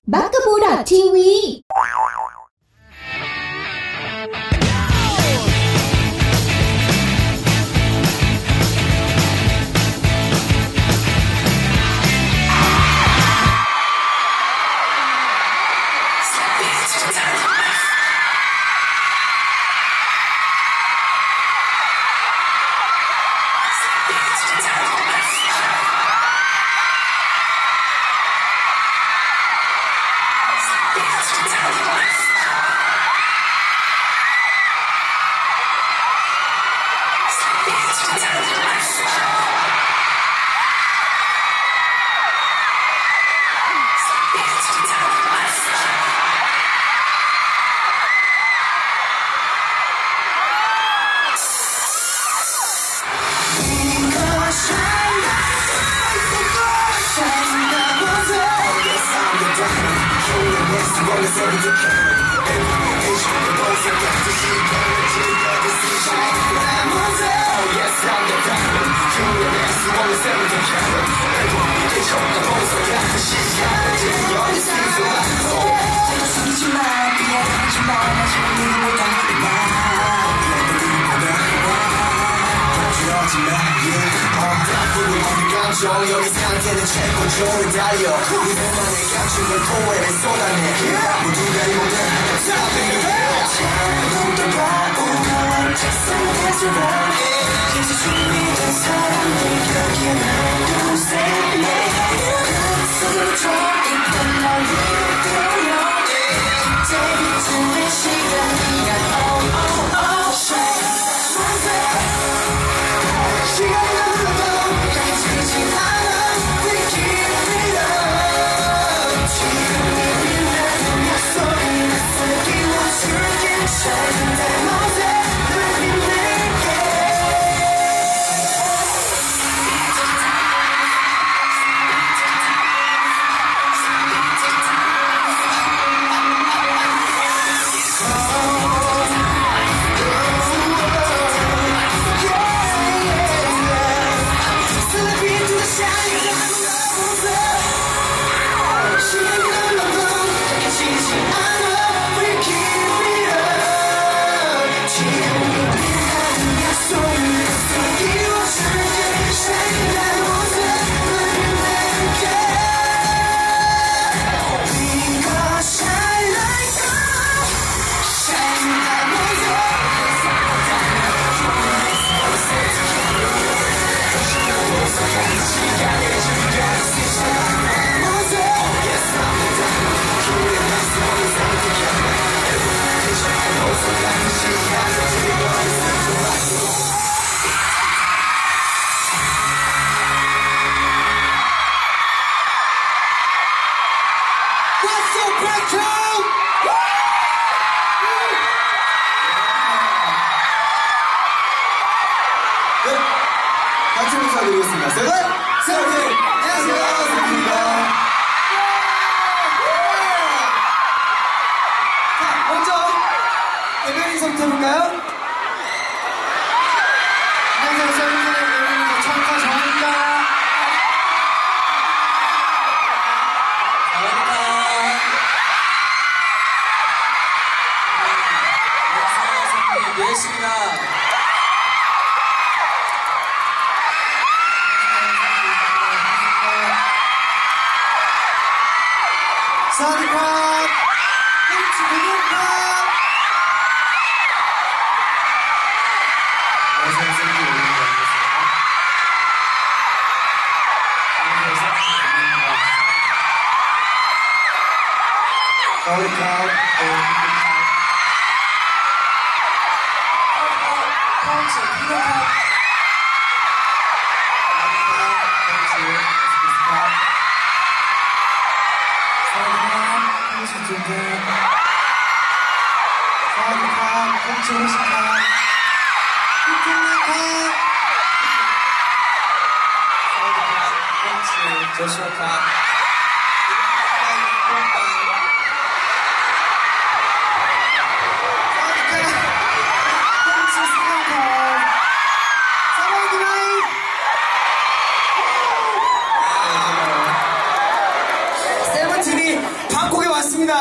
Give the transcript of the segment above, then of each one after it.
bugaboo.tv 여기 상태는 최고조를 달려 이들만의 감춤을 포획에 쏟아내 모두가 이모든 눈도 바보가 책상에서 이제 준비된 사람들 여기에 날 둘셋넷 서로 저기던 날 이끌어 이제부터의 시간이야 같이 인사드리겠습니다. 세븐! 안녕하세요. 세븐입니다. 자, 먼저 대변 인사부터 해볼까요? 안녕하세요. 세븐의 청카 정입니다. 예습니다. 사디캅! 김치국밥! 안녕하세요, 샌디 오입니다. 사디캅! 조슈아카 세븐틴이 방콕에 반갑습니다.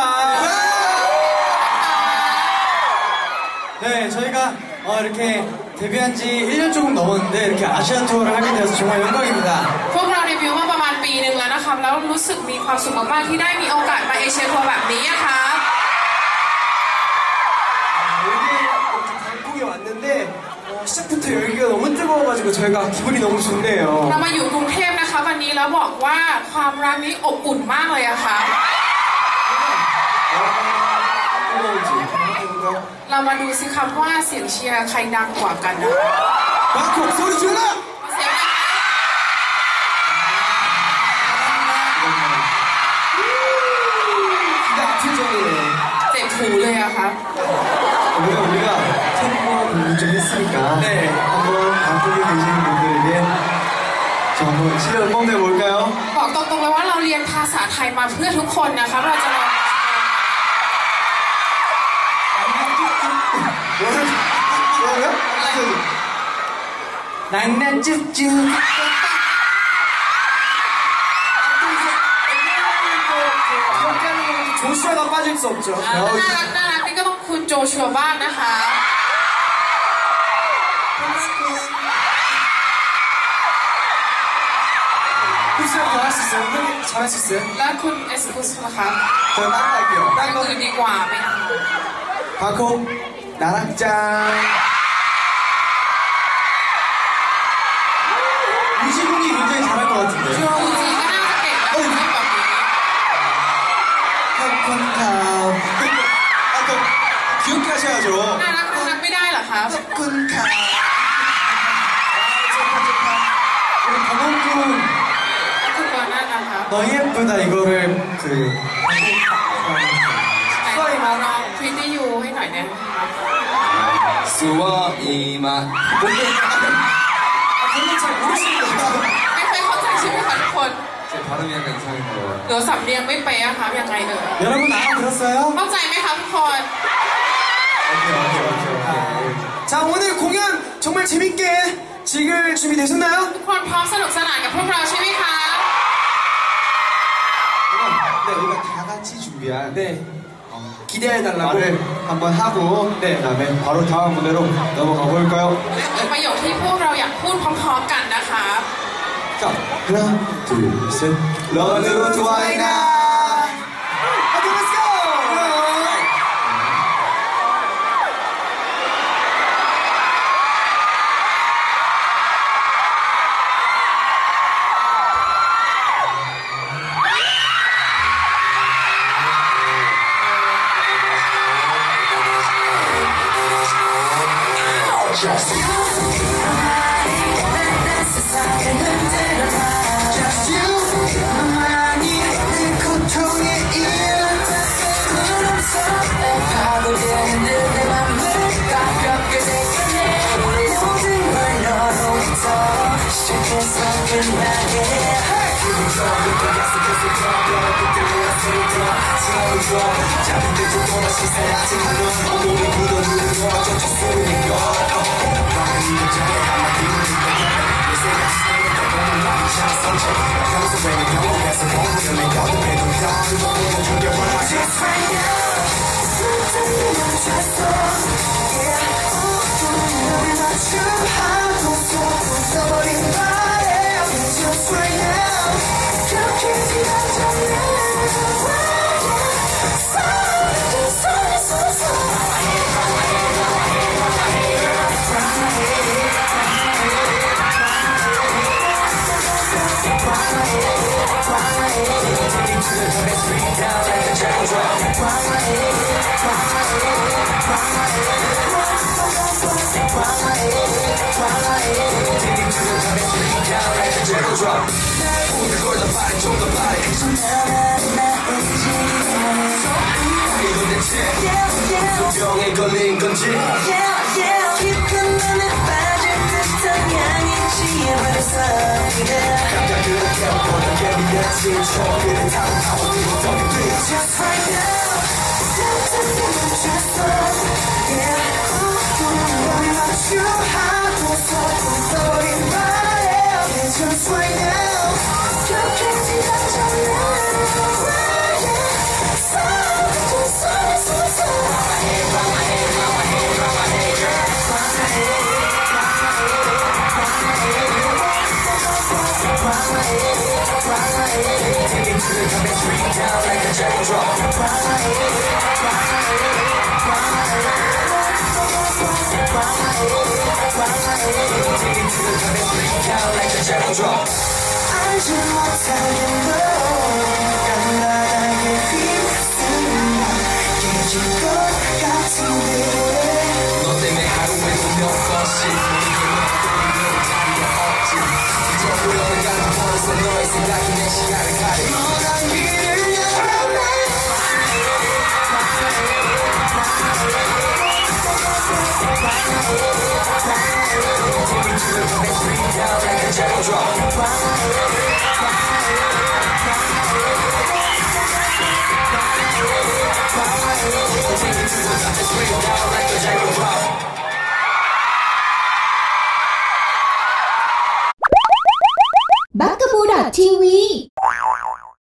네, 저희가 이렇게 데뷔한 지 1년 조금 넘었는데 이렇게 아시아 투어를 하게 되어서 정말 영광입니다. พวกเราเดบิวต์มาประมาณปีหนึ่งแล้วนะครับแล้วรู้สึกมีความสุขมากๆที่ได้มีโอกาสมาเอเชียทัวร์แบบนี้อะครับ 여기 이렇게 방콕에 왔는데 시작부터 열기가 너무 뜨거워가지고 저희가 기분이 너무 좋네요. เรามาอยู่กรุงเทพนะคะวันนี้แล้วบอกว่าความรักนี้อบอุ่นมากเลยอะครับ 뜨거운지 한번 해볼까요? เรามาดูสิครับว่าเสียงเชียร์ใครดังกว่ากันนะ 방콕 소리 질러! เสียงอะไร 기가 아플 정도로 เจ็บหูเลยอะครับ 우리가 태국어 공부 좀 했으니까 네. 한번 방콕에 계시는 분들에게 저 한번 실력을 뽐내볼까요? บอกตรงๆเลยว่าเราเรียนภาษาไทยมาเพื่อทุกคนนะคะเราจะลอง 뭐라고요? 난난 쭉쭉 조슈아가 빠질 수 없죠. น่ารักนี่ก็ต้องคุณโจชัวบ้างนะคะ 흡수형 잘할 수 있어요? 형이 잘할 수 있어요? แล้วคุณเอสคุสนะคะ 저 딴거 할게요. ตั้ง 딴거 อื่นดีกว่าไหมคะ 방콕 나랑 짠 유지군이 굉장히 잘할 것 같은데 จูจีก็น่าจะเก่งนะคุณแบบนี้ 팝콘탑 아또 귀엽게 하셔야죠 น่ารักไม่ได้เหรอคะ 팝콘탑 우리 강원군 แล้วคุณตัวนั่นนะคะ 너 예쁘다 이거를 그 ไหนมาลองทวิตตี้ยูให้หน่อยได้ไหมคะ 수워 이마 근데 잘 모르시는 거예요 ไม่เคยเข้าใจใช่ไหมคะทุกคน 제 발음이 약간 이상한 거 เดี๋ยวสำเนียงไม่เป๊ะอะคะยังไงเอ่ย 여러분 알아들었어요? เข้าใจไหมคะทุกคน 자 오늘 공연 정말 재밌게 즐길 준비 되셨나요? ทุกคนพร้อมสนุกสนานกับพวกเราใช่ไหมคะ 네 우리가 다 같이 준비한 네 기대해달라고 말을 한번 하고 네 그다음에 바로 다음 무대로 넘어가 볼까요? และอีกประโยคที่พวกเราอยากพูดพร้อมๆกันนะคะ 자 하나 둘셋 런으로 좋아해나 오케이 let's go Just you, just you, 너만이 내 고통의 이유. 파고드는 내 맘을 가볍게 내게 모든 걸 너로 더 시작해서 끝나게. 기분 좋아, 약속해서 더 그때 내가 서로 잡은 듯 또다시 사라진 넌 오늘 굳어두는 거 어쩔 수 없는 거. Just right now, something 멈췄어. Yeah, 너를 맞춤하고 소리 말해. Just right now, 그렇게 지나쳤네. 병에 걸린 건지 깊은 맘에 빠질 듯한 향이 지어버렸어 감각 그렇게 보다 예민해진 촉을 다운 Just right now something 멈췄어 Yeah 너를 맞춤하고서 소리 말해 Just right now 그렇게 지나쳤네 a jackal drop 알지 못하게 너 나에게 비웃음이 깨질 것 같은데 너 때문에 하루에도 몇 번씩 보여는 가는 버릇에 너의 생각이 내 시야를 가려 너란 길을 열어놔 Like a jackal drop Bakabuda TV